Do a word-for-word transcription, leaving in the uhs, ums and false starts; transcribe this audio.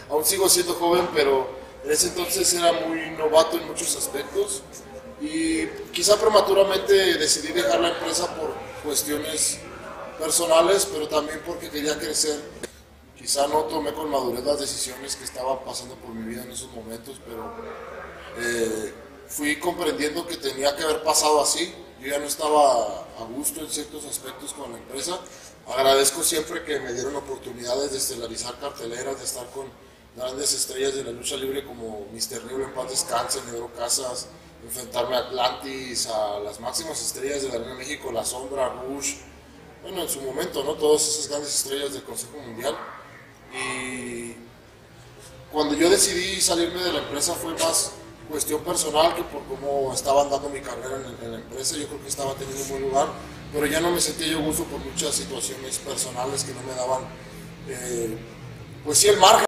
aún sigo siendo joven, pero en ese entonces era muy novato en muchos aspectos y quizá prematuramente decidí dejar la empresa por cuestiones personales, pero también porque quería crecer. Quizá no tomé con madurez las decisiones que estaban pasando por mi vida en esos momentos, pero eh, fui comprendiendo que tenía que haber pasado así. Yo ya no estaba a gusto en ciertos aspectos con la empresa. Agradezco siempre que me dieron oportunidades de estelarizar carteleras, de estar con grandes estrellas de la lucha libre como mister Niebla en paz descanse, Negro Casas, enfrentarme a Atlantis, a las máximas estrellas de la Arena México, La Sombra, Rush, bueno, en su momento, ¿no? Todas esas grandes estrellas del Consejo Mundial. Y cuando yo decidí salirme de la empresa fue más cuestión personal que por cómo estaba andando mi carrera en, en la empresa. Yo creo que estaba teniendo un buen lugar, pero ya no me sentía yo a gusto por muchas situaciones personales que no me daban, eh, pues sí, el margen.